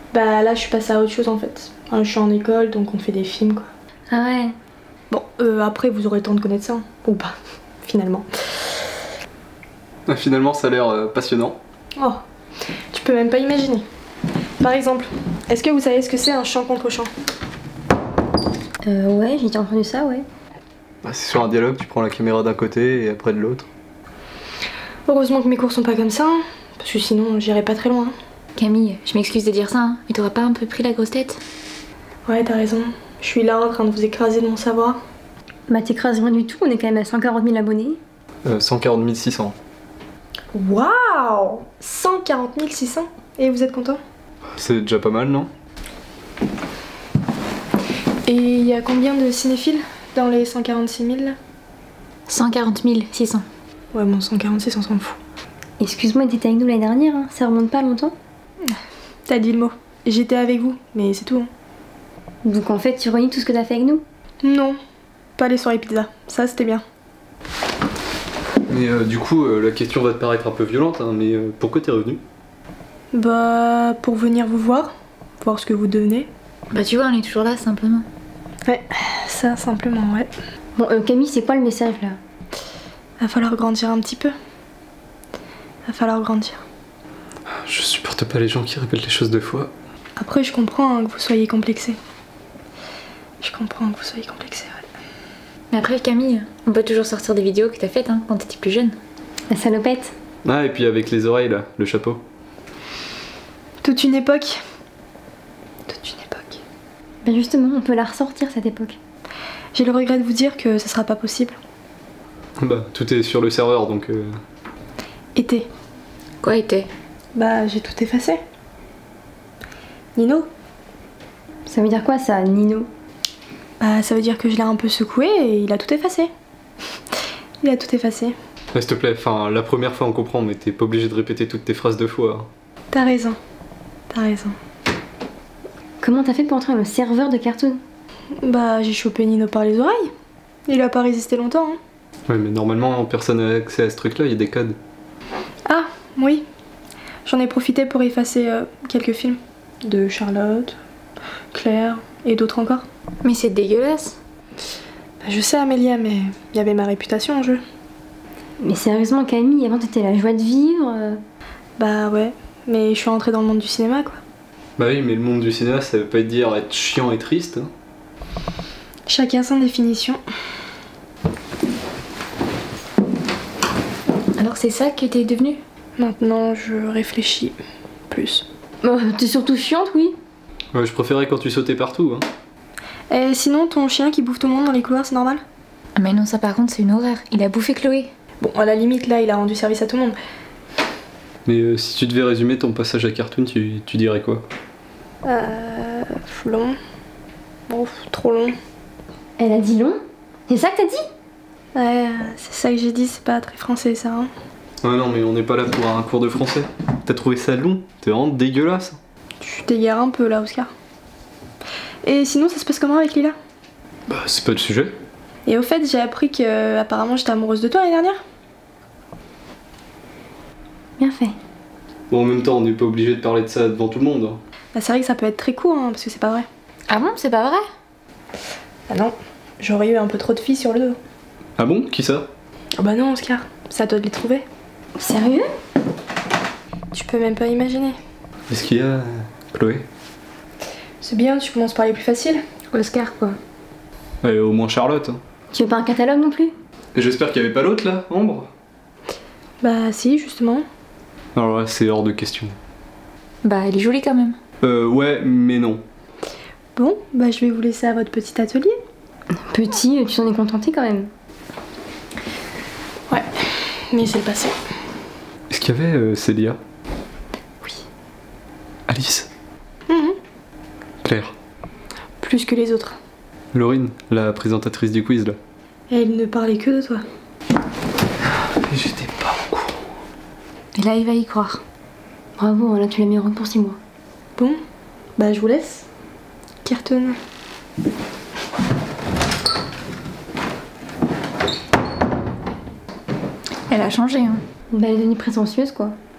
Bah là je suis passée à autre chose en fait. Je suis en école donc on fait des films quoi. Ah ouais. Bon, après vous aurez le temps de connaître ça, hein. Ou pas, finalement. Finalement ça a l'air passionnant. Oh, tu peux même pas imaginer. Par exemple, est-ce que vous savez ce que c'est un chant contre chant? Ouais, j'ai déjà entendu ça, ouais. Bah, c'est sur un dialogue, tu prends la caméra d'un côté et après de l'autre. Heureusement que mes cours sont pas comme ça, hein, parce que sinon j'irais pas très loin. Camille, je m'excuse de dire ça, hein, mais t'auras pas un peu pris la grosse tête? Ouais, t'as raison. Je suis là en train de vous écraser de mon savoir. Bah t'écrases rien du tout, on est quand même à 140 000 abonnés. 140 600. Waouh, 140 600. Et vous êtes content? C'est déjà pas mal, non? Et il y a combien de cinéphiles dans les 146 000 là? 140 600. Ouais, bon, 146, on s'en fout. Excuse-moi, t'étais avec nous l'année dernière, hein. Ça remonte pas longtemps? T'as dit le mot. J'étais avec vous, mais c'est tout. Hein. Donc en fait, tu renies tout ce que t'as fait avec nous? Non, pas les soirées pizza. Ça, c'était bien. Mais du coup, la question va te paraître un peu violente, hein, mais pourquoi t'es revenu? Bah, pour venir vous voir ce que vous devenez. Bah tu vois, on est toujours là, simplement. Ouais, ça, simplement, ouais. Bon, Camille, c'est quoi le message, là? Va falloir grandir un petit peu. Va falloir grandir. Je supporte pas les gens qui répètent les choses deux fois. Après, je comprends hein, que vous soyez complexé. Je comprends que vous soyez complexé, ouais. Mais après, Camille, on peut toujours sortir des vidéos que t'as faites, hein, quand t'étais plus jeune. La salopette. Ah, et puis avec les oreilles, là, le chapeau. Toute une époque. Toute une époque. Ben justement, on peut la ressortir, cette époque. J'ai le regret de vous dire que ça sera pas possible. Bah, tout est sur le serveur, donc... Été. Quoi était? Bah, j'ai tout effacé. Nino? Ça veut dire quoi, ça, Nino? Bah, ça veut dire que je l'ai un peu secoué et il a tout effacé. Il a tout effacé. Ouais, s'il te plaît, enfin, la première fois on comprend, mais t'es pas obligé de répéter toutes tes phrases deux fois. T'as raison. T'as raison. Comment t'as fait pour entrer dans le serveur de Cartoon? Bah, j'ai chopé Nino par les oreilles. Il a pas résisté longtemps, hein. Ouais, mais normalement, personne n'a accès à ce truc-là, il y a des codes. Ah, oui. J'en ai profité pour effacer quelques films. De Charlotte, Claire et d'autres encore. Mais c'est dégueulasse. Bah, je sais, Amélia, mais il y avait ma réputation en jeu. Mais sérieusement, Camille, avant t'étais la joie de vivre. Bah ouais, mais je suis rentrée dans le monde du cinéma, quoi. Bah oui, mais le monde du cinéma, ça veut pas dire être chiant et triste. Hein. Chacun sa définition. Alors c'est ça que t'es devenue? Maintenant, je réfléchis plus. T'es surtout chiante, oui. Ouais, je préférais quand tu sautais partout. Hein. Et sinon, ton chien qui bouffe tout le monde dans les couloirs, c'est normal? Ah mais non, ça par contre, c'est une horreur. Il a bouffé Chloé. Bon, à la limite, là, il a rendu service à tout le monde. Mais si tu devais résumer ton passage à Cartoon, tu dirais quoi? Long. Oh, trop long. Elle a dit long? C'est ça que t'as dit? Ouais, c'est ça que j'ai dit, c'est pas très français, ça, hein. Ouais, non, mais on n'est pas là pour un cours de français. T'as trouvé ça long? T'es vraiment dégueulasse. Tu t'égares un peu, là, Oscar. Et sinon, ça se passe comment avec Lila? Bah, c'est pas le sujet. Et au fait, j'ai appris que apparemment j'étais amoureuse de toi l'année dernière. Bien fait. Bon, en même temps, on n'est pas obligé de parler de ça devant tout le monde. Hein. Bah, c'est vrai que ça peut être très court, hein, parce que c'est pas vrai. Ah bon, c'est pas vrai? Ah non, j'aurais eu un peu trop de filles sur le dos. Ah bon? Qui ça? Oh bah non, Oscar, c'est à toi de les trouver. Sérieux? Tu peux même pas imaginer. Qu'est-ce qu'il y a, Chloé? C'est bien, tu commences par les plus faciles. Oscar, quoi. Ouais, au moins Charlotte. Hein. Tu veux pas un catalogue non plus? Et j'espère qu'il y avait pas l'autre là, Ambre? Bah si, justement. Alors là, c'est hors de question. Bah, elle est jolie quand même. Ouais, mais non. Bon, bah je vais vous laisser à votre petit atelier. Petit, tu t'en es contenté quand même. Ouais, mais c'est le passé. Est-ce qu'il y avait Célia? Oui. Alice? Mhm. Claire? Plus que les autres. Laurine, la présentatrice du quiz là. Et elle ne parlait que de toi. J'étais pas au courant. Et là, il va y croire. Bravo, là tu l'as mis heureux pour 6 mois. Bon, bah je vous laisse. Cartoon. Elle a changé, hein. Bah, elle est devenue prétentieuse, quoi.